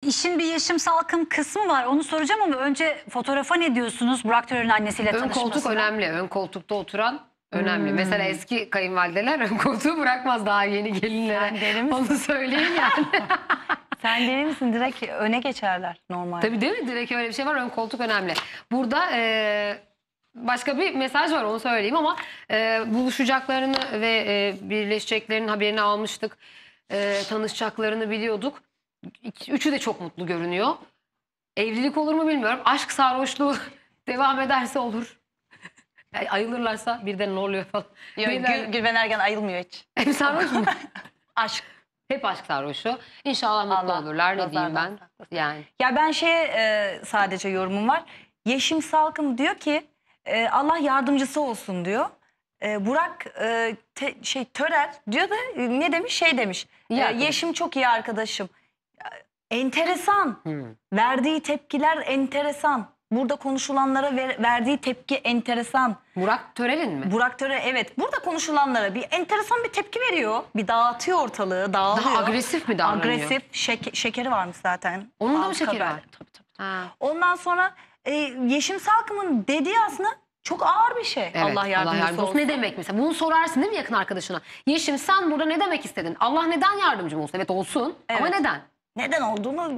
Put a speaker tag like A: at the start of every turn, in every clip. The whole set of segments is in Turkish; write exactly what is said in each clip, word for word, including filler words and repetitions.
A: işin bir Yeşim Salkım kısmı var. Onu soracağım ama önce fotoğrafa ne diyorsunuz? Burak Törer'in annesiyle
B: Ön
A: tanışmasına.
B: koltuk önemli. Ön koltukta oturan önemli.
A: Hmm.
B: Mesela eski kayınvalideler ön koltuğu bırakmaz daha yeni gelinlere.
C: Sen deli misin?
B: Onu söyleyeyim yani.
C: Sen deli misin? Direkt öne geçerler normalde.
B: Tabii değil mi? Direkt öyle bir şey var. Ön koltuk önemli. Burada e, başka bir mesaj var, onu söyleyeyim ama e, buluşacaklarını ve e, birleşeceklerinin haberini almıştık. E, tanışacaklarını biliyorduk. İki- Üçü de çok mutlu görünüyor. Evlilik olur mu bilmiyorum. Aşk sarhoşluğu devam ederse olur. Yani ayılırlarsa birden ne oluyor falan.
C: Yok,
B: Birden-
C: Gül, Gülben Ergen ayılmıyor hiç.
B: Hep sarhoş mu?
C: Aşk.
B: Hep aşk sarhoşu. İnşallah mutlu
C: Allah
B: olurlar. Ne diyeyim ben?
C: nazardan saklasın.
B: Yani.
C: Ya ben şeye e, sadece yorumum var. Yeşim Salkım diyor ki e, Allah yardımcısı olsun diyor. E, Burak e, te- şey Törer diyor da e, ne demiş şey demiş.
B: İyi
C: E,
B: arkadaş.
C: Yeşim çok iyi arkadaşım. E, Enteresan.
B: Hmm.
C: Verdiği tepkiler enteresan. Burada konuşulanlara ver- verdiği tepki enteresan.
B: Burak Törel'in mi?
C: Burak Törer evet burada konuşulanlara bir enteresan bir tepki veriyor. Bir dağıtıyor ortalığı, dağılıyor.
B: Daha agresif mi davranıyor?
C: Agresif, şek- şekeri varmış zaten.
B: Onun da mı
C: Aldık
B: şekeri
C: haber.
B: var?
C: Tabii, tabii.
B: Ha.
C: Ondan sonra e, Yeşim Salkım'ın dediği aslında çok ağır bir şey.
B: Evet,
C: Allah yardımcısı olsun.
B: Ne demek mesela? Bunu sorarsın değil mi yakın arkadaşına? Yeşim sen burada ne demek istedin? Allah neden yardımcım olsun? Evet olsun ama
C: Evet.
B: neden?
C: Neden olduğunu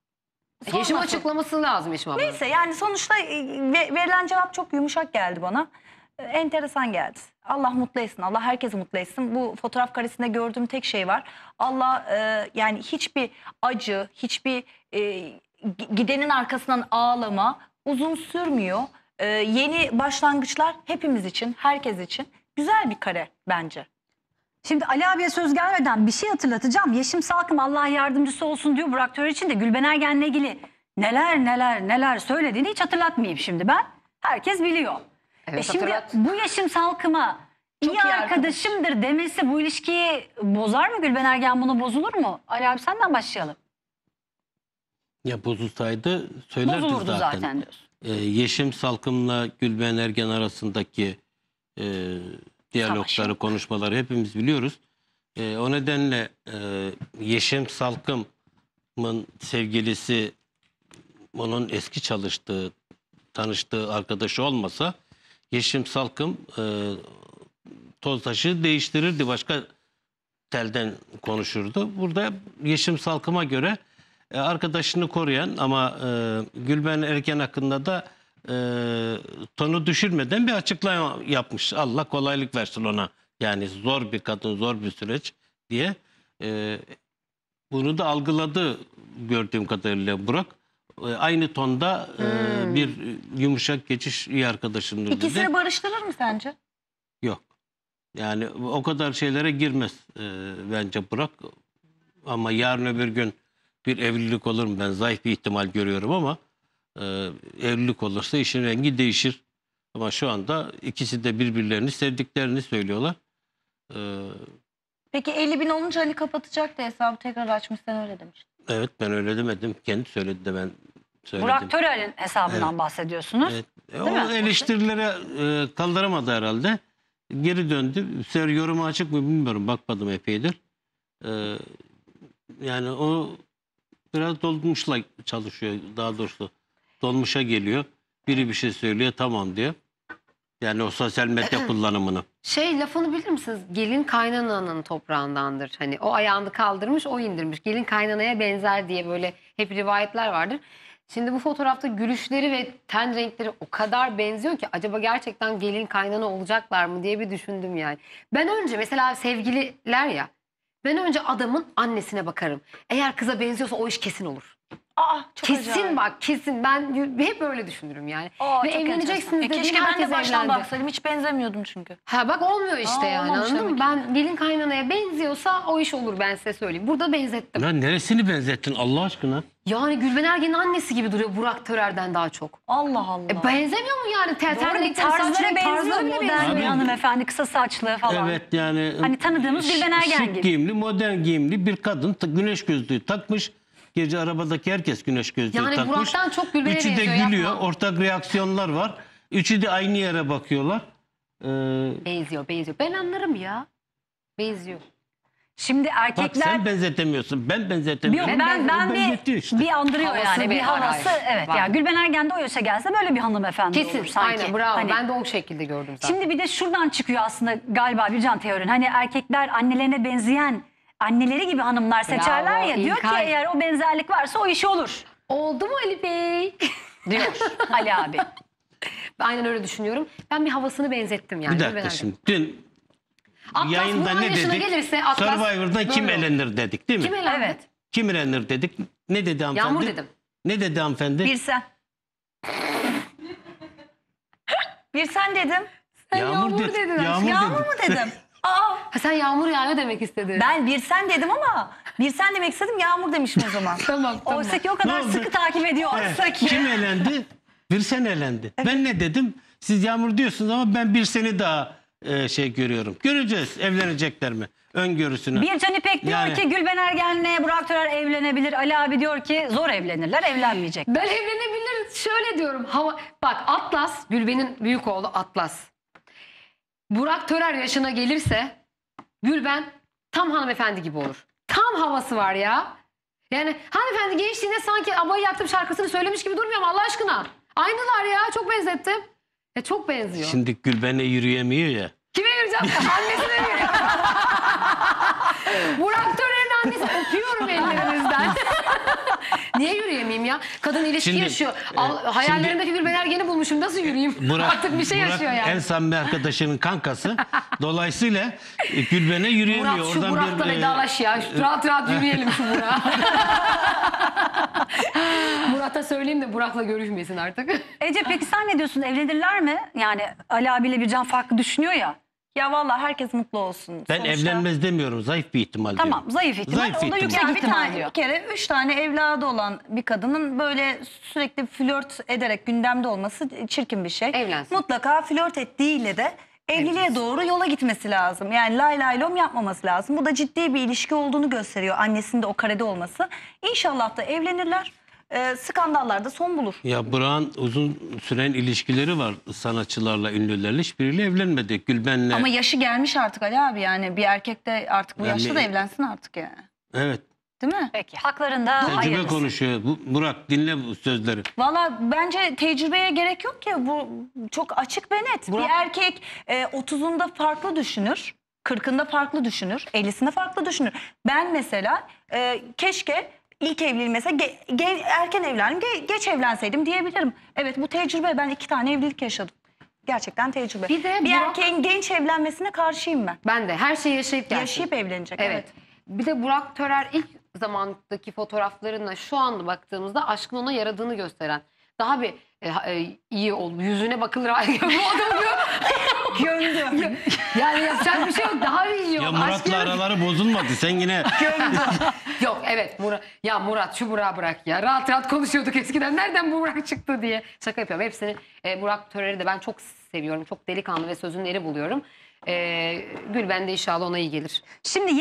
B: Yeşim
C: sormasın.
B: açıklaması lazım Yeşim abla.
C: Neyse yani sonuçta e, ve- verilen cevap çok yumuşak geldi bana. E, Enteresan geldi. Allah mutlu etsin. Allah herkesi mutlu etsin. Bu fotoğraf karesinde gördüğüm tek şey var. Allah e, yani hiçbir acı, hiçbir e, gidenin arkasından ağlama uzun sürmüyor. E, yeni başlangıçlar hepimiz için, herkes için güzel bir kare bence.
A: Şimdi Ali abiye söz gelmeden bir şey hatırlatacağım. Yeşim Salkım Allah yardımcısı olsun diyor. Burak Törer için de Gülben Ergen'le ilgili neler neler neler söylediğini hiç hatırlatmayayım şimdi ben. Herkes biliyor.
B: Evet,
A: e şimdi
B: hatırlat.
A: bu Yeşim Salkım'a iyi,
C: iyi
A: arkadaşımdır demesi bu ilişkiyi bozar mı? Gülben Ergen bunu bozulur mu? Ali abi senden başlayalım.
D: Ya bozulsaydı söylerdi
A: Bozulurdu zaten,
D: zaten.
A: diyorsun.
D: Ee, Yeşim Salkım'la Gülben Ergen arasındaki e, diyalogları,
A: Savaşı.
D: konuşmaları hepimiz biliyoruz. E, o nedenle e, Yeşim Salkım'ın sevgilisi onun eski çalıştığı, tanıştığı arkadaşı olmasa Yeşim Salkım e, toz taşı değiştirirdi. Başka telden konuşurdu. Burada Yeşim Salkım'a göre e, arkadaşını koruyan ama e, Gülben Ergen hakkında da e, tonu düşürmeden bir açıklama yapmış. Allah kolaylık versin ona. Yani zor bir kadın, zor bir süreç diye. E, bunu da algıladı gördüğüm kadarıyla Burak. E, aynı tonda e, bir yumuşak geçiş iyi arkadaşımdır dedi.
C: İkisini barıştırır mı sence?
D: Yok. Yani o kadar şeylere girmez e, bence Burak. Ama yarın öbür gün bir evlilik olur mu? Ben zayıf bir ihtimal görüyorum ama e, evlilik olursa işin rengi değişir. Ama şu anda ikisi de birbirlerini sevdiklerini söylüyorlar. E,
C: Peki elli bin olunca Ali kapatacaktı hesabı tekrar açmış sen öyle demiştin.
D: evet ben öyle demedim. Kendi söyledi de ben söyledim.
A: Burak Törer'in hesabından
D: Evet.
A: bahsediyorsunuz.
D: Evet. E,
A: Değil mi?
D: o eleştirilere e, kaldıramadı herhalde. Geri döndü. Ser yoruma açık mı bilmiyorum. Bakmadım epeydir. E, yani o biraz dolmuşla çalışıyor. Daha doğrusu dolmuşa geliyor. Biri bir şey söylüyor tamam diyor. Yani o sosyal medya kullanımını.
B: Şey lafını bilir misiniz? Gelin kaynananın toprağındandır. Hani o ayağını kaldırmış, o indirmiş. Gelin kaynanaya benzer diye böyle hep rivayetler vardır. Şimdi bu fotoğrafta gülüşleri ve ten renkleri o kadar benziyor ki acaba gerçekten gelin kaynana olacaklar mı diye bir düşündüm yani. Ben önce mesela sevgililer ya, ben önce adamın annesine bakarım. Eğer kıza benziyorsa o iş kesin olur.
C: Aa çok
B: Kesin
C: acayip.
B: bak kesin, ben hep öyle düşünürüm yani.
C: Aa,
B: Ve
C: çok
B: evleneceksiniz
C: enteresan. E,
B: dediğin
C: keşke ben
B: herkes
C: de baştan
B: evlendi.
C: baksaydım. Hiç benzemiyordum çünkü.
B: Ha bak olmuyor işte
C: Aa,
B: yani
C: olmamış
B: anladın mı?
C: demek ki.
B: Ben gelin kaynanaya benziyorsa o iş olur, ben size söyleyeyim. Burada benzettim.
D: Lan neresini benzettin Allah aşkına?
B: Yani Gülben Ergen'in annesi gibi duruyor Burak Törer'den daha çok.
C: Allah Allah.
B: E, benzemiyor mu yani? Tel,
A: Doğru,
B: ten
A: bir
B: renkleri, saç
A: tarzlara
B: renk
A: benziyor.
B: tarzları bile
A: Modern
B: benziyor.
A: bir hanımefendi, kısa saçlı falan.
D: Evet yani.
A: Hani tanıdığımız
D: ş-
A: Gülben Ergen
D: şık
A: gibi.
D: giyimli, modern giyimli bir kadın ta- güneş gözlüğü takmış. Gece arabadaki herkes güneş gözlüğü
B: Yani
D: takmış.
B: Burak'tan çok Gülben'e
D: Üçü de
B: benziyor,
D: gülüyor.
B: yapma.
D: Ortak reaksiyonlar var. Üçü de aynı yere bakıyorlar. Ee,
B: Benziyor, benziyor. Ben anlarım ya. Benziyor.
A: Şimdi
D: Bak
A: erkekler
D: sen benzetemiyorsun. Ben
A: Yok,
D: benzetemiyorum.
A: ben ben
D: O
A: bir
D: benzetiyor işte.
A: bir andırıyor
B: Havası
A: yani
B: bir-
A: bir havası
B: hayır,
A: evet
B: var.
A: ya Gülben Ergen de o yaşa gelse böyle bir hanımefendi
B: Kesin
A: olur sanki.
B: aynen bravo.
A: Hani-
B: Ben de o şekilde gördüm zaten.
A: Şimdi bir de şuradan çıkıyor aslında galiba bir can teorin. Hani erkekler annelerine benzeyen anneleri gibi hanımlar seçerler ya. Diyor ki
B: İlkay.
A: eğer o benzerlik varsa o iş olur
B: Oldu mu Ali Bey?
A: diyor Ali abi.
B: Aynen öyle düşünüyorum. Ben bir havasını benzettim yani.
D: Bir
B: Gülben
D: dakika
B: Ergen.
D: şimdi. Dün
B: Atlas
D: yayında
B: Burak'ın
D: ne
B: yaşına
D: dedik?
B: gelirse Atlas
D: Survivor'da kim
B: böyle olur.
D: elenir dedik değil mi?
B: Kim elendi?
A: Evet.
D: Kim elenir dedik. Ne dedi hanımefendi?
B: Yağmur dedim.
D: Ne dedi hanımefendi?
C: Bir sen. Bir sen dedim.
B: Sen Yağmur
D: dedi.
B: dedin aşkım.
D: Yağmur,
C: Yağmur
D: dedi.
C: mu dedim? Aa,
B: Ha, sen yağmur yağıyor demek istedin.
C: ben bir sen dedim ama bir sen demek istedim, yağmur demişim o zaman.
B: Tamam tamam.
A: Oysa ki o kadar
D: Ne oldu?
A: sıkı takip ediyor.
D: Evet.
A: Oysa ki.
D: Kim elendi? Bir sen elendi. Ben ne dedim? Siz Yağmur diyorsunuz ama ben bir seni daha e, şey görüyorum. Göreceğiz evlenecekler mi? Öngörüsünü.
A: Bir Can İpek diyor
D: Yani-
A: ki Gülben Ergen'le Burak Törer evlenebilir. Ali abi diyor ki zor evlenirler, evlenmeyecek.
B: Ben evlenebilir şöyle diyorum. Hava bak Atlas, Gülben'in büyük oğlu Atlas. Burak Törer yaşına gelirse Gülben tam hanımefendi gibi olur. Tam havası var ya. Yani hanımefendi gençliğinde sanki abayı yaktım şarkısını söylemiş gibi durmuyor mu Allah aşkına? Aynılar ya, çok benzettim. Ya çok benziyor.
D: Şimdi Gülben'e yürüyemiyor ya.
B: Kime yürüyeceğim? Annesine yürüyeceğim. Burak Törer'in annesi öpüyorum ellerinizden. Niye yürüyemeyeyim ya? Kadın ilişki
D: Şimdi,
B: yaşıyor.
D: e,
B: Al, hayallerimdeki Gülben Ergen'i bulmuşum. Nasıl yürüyeyim?
D: Burak,
B: Artık bir şey
D: Burak
B: yaşıyor yani.
D: en samimi arkadaşının kankası. Dolayısıyla e, Gülben'e yürüyemiyor.
B: Murat şu
D: Oradan
B: Burak'la
D: bir, e,
B: vedalaş ya. Şu rahat rahat yürüyelim şu Burak'a. Murat'a söyleyeyim de Burak'la görüşmesin artık.
A: Ece peki sen ne diyorsun? Evlenirler mi? Yani Ali abiyle bir Can farklı düşünüyor ya.
C: Ya vallahi herkes mutlu olsun.
D: Ben
C: Sonuçta-
D: evlenmez demiyorum. Zayıf bir ihtimal
A: Tamam
D: diyorum.
A: zayıf ihtimal.
D: Zayıf
A: o da
D: ihtimal.
A: yüksek
C: Ya bir,
A: ihtimal
C: tane,
A: diyor.
C: bir kere üç tane evladı olan bir kadının böyle sürekli flört ederek gündemde olması çirkin bir şey.
B: Evlensin.
C: Mutlaka flört ettiğiyle de evliliğe doğru yola gitmesi lazım. Yani lay lay lom yapmaması lazım. Bu da ciddi bir ilişki olduğunu gösteriyor, annesinin de o karede olması. İnşallah da evlenirler. Ee, skandallar da son bulur.
D: Ya Burak'ın uzun süren ilişkileri var sanatçılarla, ünlülerle. Hiçbiriyle evlenmedi. Gülben'le.
C: Ama yaşı gelmiş artık Ali abi, yani bir erkek de artık bu
D: Yani-
C: yaşta da evlensin artık yani.
D: Evet.
C: Değil mi?
A: Peki haklarında
D: Tecrübe
A: hayırlısı.
D: konuşuyor. Bu, Burak dinle bu sözleri.
C: Valla bence tecrübeye gerek yok ki, bu çok açık ve net.
B: Burak-
C: Bir erkek e, otuzunda farklı düşünür, kırkında farklı düşünür, ellisinde farklı düşünür. Ben mesela e, keşke ilk evliliğim mesela ge- ge- erken evlendim, ge- geç evlenseydim diyebilirim. Evet, bu tecrübe, ben iki tane evlilik yaşadım. Gerçekten tecrübe.
B: Bir de
C: bir
B: Burak-
C: erkeğin genç evlenmesine karşıyım ben.
B: Ben de her şeyi yaşayıp gelsin.
C: Yaşayıp evlenecek.
B: Evet.
C: Evet.
B: Bir de Burak Törer ilk zamandaki fotoğraflarına şu anda baktığımızda aşkın ona yaradığını gösteren daha bir e, e, iyi oldu. Yüzüne bakılır. Bu adamı
C: Gömdü.
B: yani yapacak bir şey yok. Daha bir iyi
D: Ya
B: oldu.
D: Murat'la
B: Aşkın-
D: araları bozulmadı. Sen yine
B: Yok evet Murat. Ya Murat şu Burak'ı bırak ya. Rahat rahat konuşuyorduk eskiden. Nereden bu Burak çıktı diye. Şaka yapıyorum. Hepsini e, Burak Törer'i de ben çok seviyorum. Çok delikanlı ve sözün eri buluyorum. E, Gülben de inşallah ona iyi gelir.
A: Şimdi